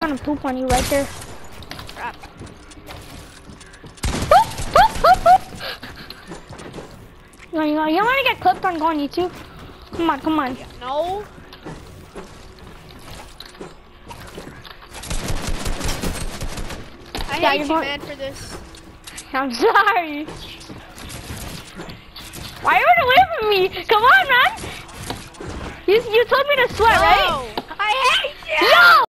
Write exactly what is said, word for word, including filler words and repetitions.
gonna poop on you right there. Crap. Poop, poop, poop, poop. You, you, you wanna get clipped on going YouTube? Come on, come on. Yeah, no. I Yeah, hate you're you, going- man, for this. I'm sorry. Why are you running away from me? Come on, man. You, you told me to sweat, right? No. I hate you. Yo!